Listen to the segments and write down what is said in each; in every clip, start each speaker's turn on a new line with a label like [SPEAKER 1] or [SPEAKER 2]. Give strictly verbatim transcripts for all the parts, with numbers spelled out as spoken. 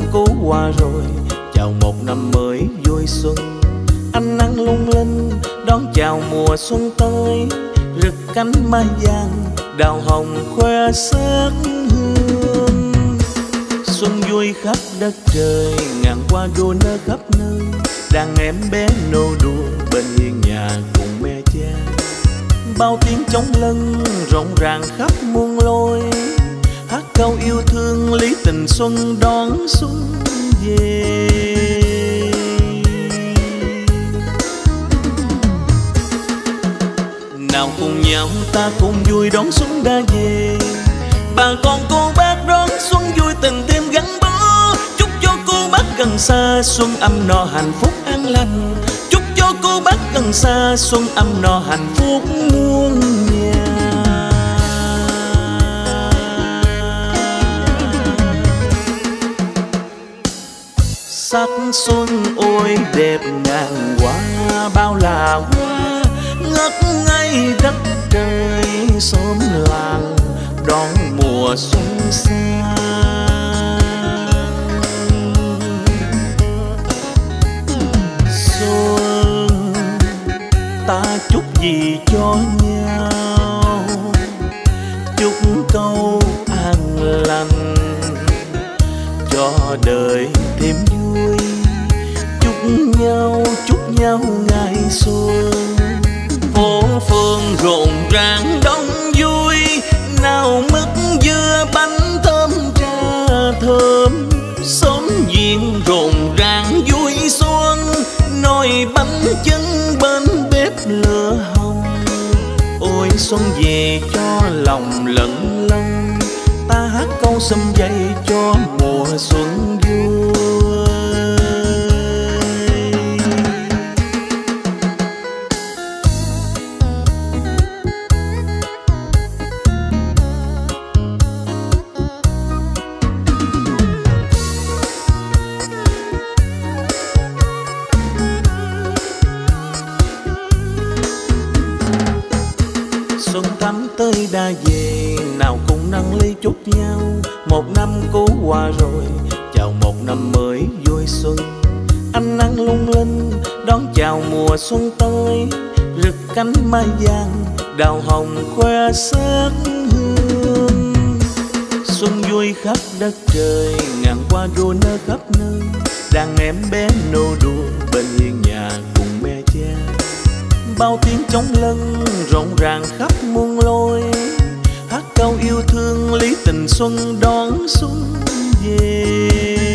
[SPEAKER 1] cũ qua rồi, chào một năm mới vui xuân. Ánh nắng lung linh đón chào mùa xuân tới, rực cánh mai vàng đào hồng khoe sắc hương. Xuân vui khắp đất trời, ngàn hoa đua nở khắp nơi, đàn em bé nô đùa bên hiên nhà cùng mẹ cha. Bao tiếng trống lân rộn ràng khắp muôn lối, hát câu yêu thương lý tình xuân đón xuân về. Nào cùng nhau ta cùng vui đón xuân đã về, bà con cô bác đón xuân vui tình thêm gắn bó. Chúc cho cô bác gần xa xuân ấm no hạnh phúc an lành, chúc cho cô bác gần xa xuân ấm no hạnh phúc muôn nhà. Sắc xuân ôi đẹp ngàn hoa, bao là hoa ngất ngây đất trời. Xóm làng đón mùa xuân xa, xuân ta chúc gì cho nhau, chúc câu an lành cho đời thêm vui. Chúc nhau chúc nhau ngày xuân, phố phường rộn ràng đông vui. Nào mứt dưa bánh thơm trà thơm, xóm giềng rộn ràng vui xuân. Nồi bánh chưng bên bếp lửa hồng, ôi xuân về cho lòng lẫn lân. Ta hát câu sum vầy cho mùa xuân vui. Xuân thắm tới đã về, nào cùng nâng ly chúc nhau. Một năm cũ qua rồi, chào một năm mới vui xuân. Ánh nắng lung linh đón chào mùa xuân tới, rực cánh mai vàng đào hồng khoe sắc hương. Xuân vui khắp đất trời, ngàn hoa đua nở khắp nơi, đàn em bé nô đùa bên hiên nhà cùng mẹ cha. Bao tiếng trống lân rộn ràng khắp muôn lối, hát câu yêu thương lý tình xuân đón xuân về.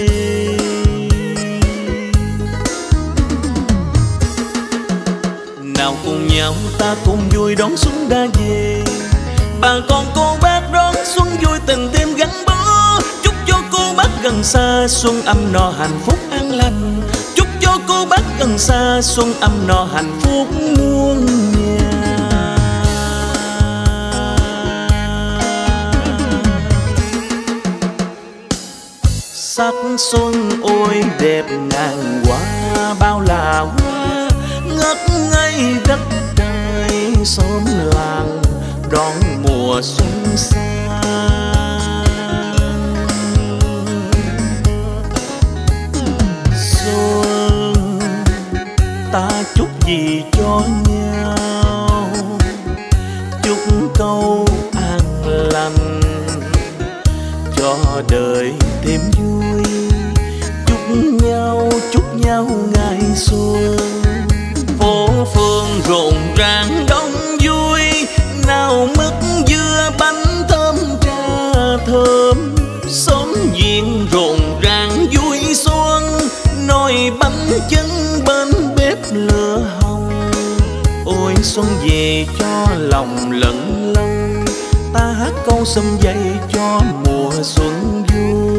[SPEAKER 1] Nào cùng nhau ta cùng vui đón xuân đã về, bà con cô bác đón xuân vui tình thêm gắn bó. Chúc cho cô bác gần xa xuân ấm no hạnh phúc an lành, chúc cho cô bác gần xa xuân ấm no hạnh phúc muôn nhà. Sắc xuân ôi đẹp ngàn hoa, bao là hoa ngất ngây đất trời. Xóm làng đón mùa xuân xa, xuân ta chúc gì cho nhau, chúc câu an lành cho đời thêm vui. Chúc nhau chúc nhau ngày xuân, phố phường rộn ràng đông vui. Nào mứt dưa bánh thơm trà thơm, xóm giềng rộn ràng vui xuân. Nồi bánh chưng bên bếp lửa hồng, ôi xuân về cho lòng lẫn lân. Ta hát câu sum vầy cho mùa xuân vui.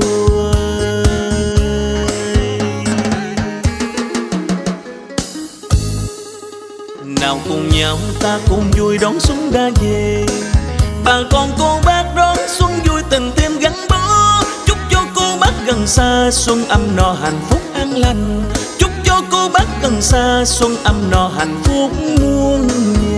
[SPEAKER 1] Nào cùng nhau ta cùng vui đón xuân đã về, bà con cô bác đón xuân vui tình thêm gắn bó. Chúc cho cô bác gần xa xuân ấm no hạnh phúc an lành, chúc cho cô bác gần xa xuân ấm no hạnh phúc muôn nhà.